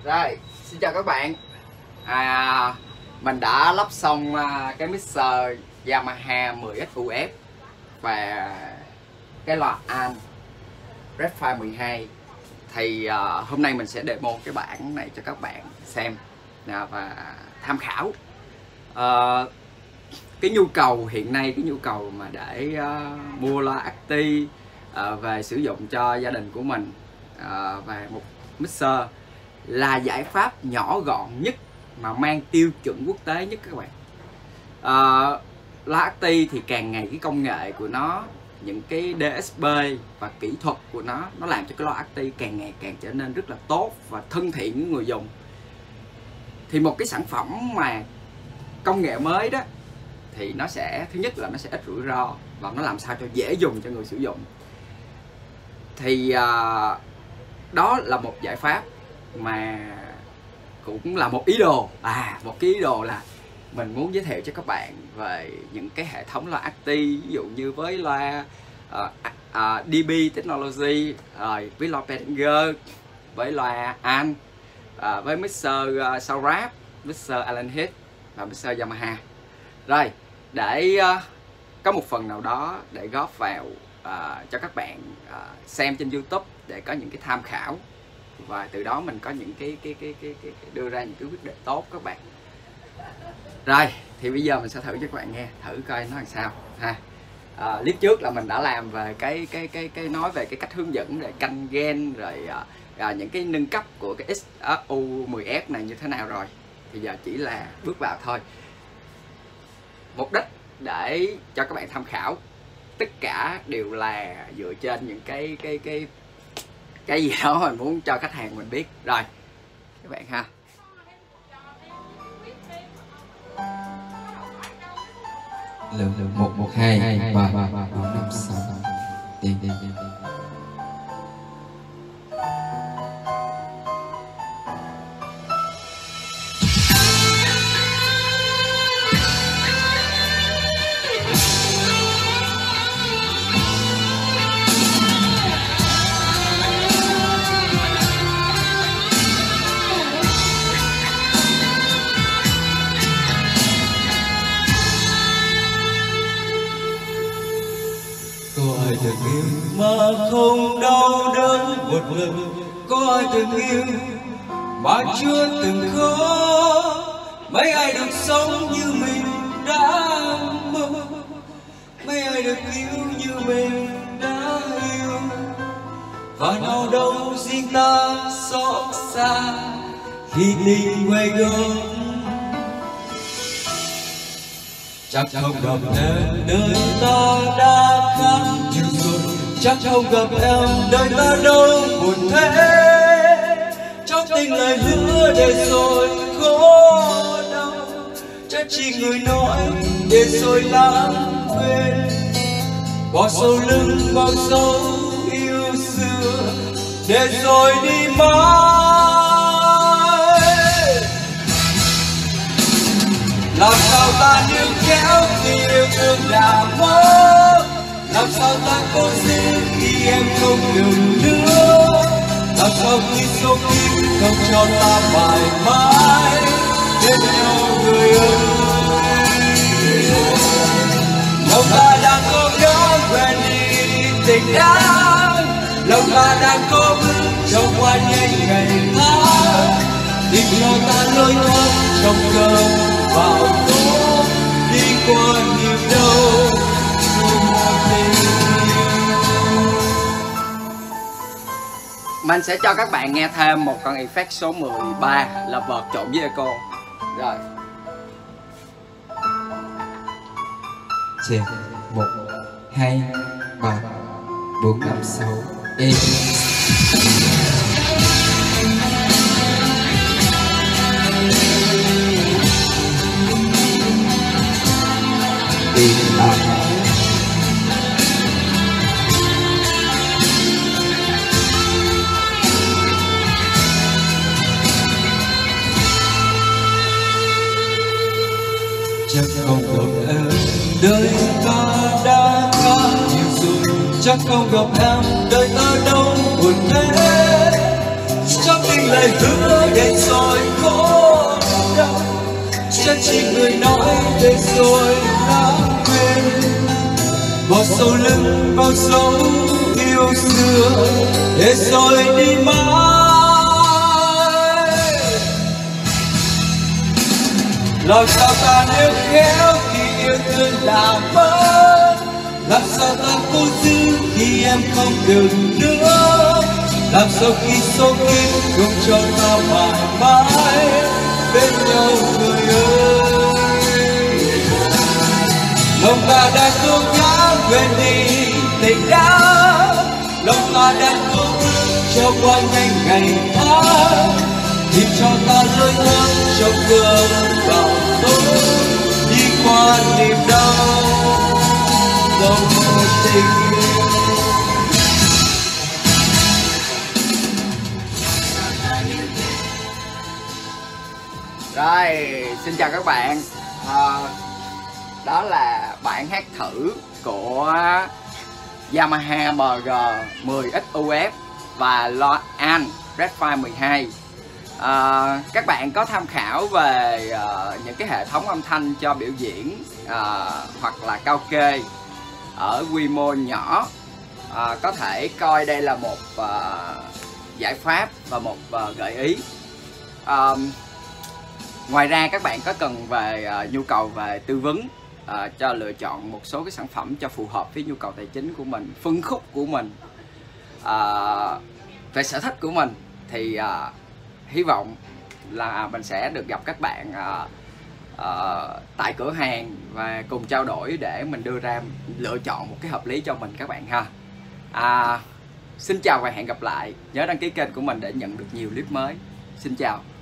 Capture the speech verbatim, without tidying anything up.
Rồi, xin chào các bạn. à, Mình đã lắp xong cái mixer Yamaha mười ích u ép và cái loa An Redfire mười hai. Thì uh, hôm nay mình sẽ demo cái bản này cho các bạn xem và tham khảo. uh, Cái nhu cầu hiện nay, cái nhu cầu mà để uh, mua loa Acti uh, về sử dụng cho gia đình của mình uh, và một mixer là giải pháp nhỏ gọn nhất mà mang tiêu chuẩn quốc tế nhất các bạn. uh, Loa Acti thì càng ngày cái công nghệ của nó, những cái đê ét bê và kỹ thuật của nó nó làm cho cái loa Acti càng ngày càng trở nên rất là tốt và thân thiện với người dùng. Thì một cái sản phẩm mà công nghệ mới đó thì nó sẽ, thứ nhất là nó sẽ ít rủi ro và nó làm sao cho dễ dùng cho người sử dụng. Thì uh, đó là một giải pháp mà cũng là một ý đồ. À, một cái ý đồ là mình muốn giới thiệu cho các bạn về những cái hệ thống loa Acti, ví dụ như với loa uh, uh, đê bê Technology, rồi với loa Behringer, với loa An, uh, với mixer uh, Soundtrap, mixer Allen Heath và mixer Yamaha. Rồi, để uh, có một phần nào đó để góp vào uh, cho các bạn uh, xem trên YouTube để có những cái tham khảo và từ đó mình có những cái cái cái cái, cái, cái đưa ra những cái quyết định tốt các bạn. Rồi, thì bây giờ mình sẽ thử cho các bạn nghe, thử coi nó làm sao ha. À, clip trước là mình đã làm về cái cái cái cái nói về cái cách hướng dẫn để canh gain, rồi à, à, những cái nâng cấp của cái ích u mười ép này như thế nào rồi. Thì giờ chỉ là bước vào thôi. Mục đích để cho các bạn tham khảo, tất cả đều là dựa trên những cái cái cái cái gì đó mình muốn cho khách hàng mình biết. Rồi các bạn ha. Lượng một một hai ba ba ba bốn năm sáu tiền tiền tiền từng yêu mà không đau đớn một lần, có ai từng yêu mà chưa từng khó. Mấy ai được sống như mình đã mơ, mấy ai được yêu như mình đã yêu, và nào đâu riêng ta xót xa khi tình quay gương. Chắc không gặp em đời ta đã khác nhiều rồi, chắc không gặp em đời ta đâu buồn thế. Trong tình lời hứa để rồi khó đau, chắc chỉ người nói để rồi lãng quên. Bỏ sau lưng bao dấu yêu xưa để rồi đi mãi. Làm sao ta níu kéo khi yêu thương đã mất, làm sao ta cố giữ khi em không được nữa, làm sao khi số kiếp không cho ta mãi mãi bên nhau người ơi. Lòng ta đang cố gắng quên đi tình đáng, lòng ta đang cố bước trong qua nhanh ngày tháng, tìm cho ta lối thoát trong cơn vào tối đi qua nhiều đâu dù một tình yêu. Mình sẽ cho các bạn nghe thêm một con effect số mười ba là vợt trộn với echo. Rồi. Chè một hai ba bốn năm sáu e. Chắc không gặp em đời ta đã khác nhiều rồi, chắc không gặp em đời ta đâu buồn thế. Trong tình lời hứa để rồi có đâu, chắc chỉ người nói để rồi lãng quên. Bỏ sau lưng bao dấu yêu xưa để rồi đi mãi. Làm sao ta nếu khéo khi yêu thương đã mất, làm sao ta cố giữ khi em không được nữa, làm sao khi số kiếp không cho ta mãi mãi bên nhau người ơi. Lòng ta đang cố gắng quên đi tình đã, lòng ta đang cố gắng cho qua nhanh ngày tháng, tìm cho ta lối thoát trong cơn bão tố đi qua niềm đau dòng tình yêu. Rồi, xin chào các bạn. à, Đó là bản hát thử của Yamaha M G mười X U F và loa An Redfire mười hai. à, Các bạn có tham khảo về uh, những cái hệ thống âm thanh cho biểu diễn uh, hoặc là cao kê ở quy mô nhỏ, uh, có thể coi đây là một uh, giải pháp và một uh, gợi ý. uh, Ngoài ra các bạn có cần về uh, nhu cầu về tư vấn uh, cho lựa chọn một số cái sản phẩm cho phù hợp với nhu cầu tài chính của mình, phân khúc của mình, uh, về sở thích của mình, thì uh, hy vọng là mình sẽ được gặp các bạn uh, uh, tại cửa hàng và cùng trao đổi để mình đưa ra lựa chọn một cái hợp lý cho mình các bạn ha. uh, Xin chào và hẹn gặp lại. Nhớ đăng ký kênh của mình để nhận được nhiều clip mới. Xin chào.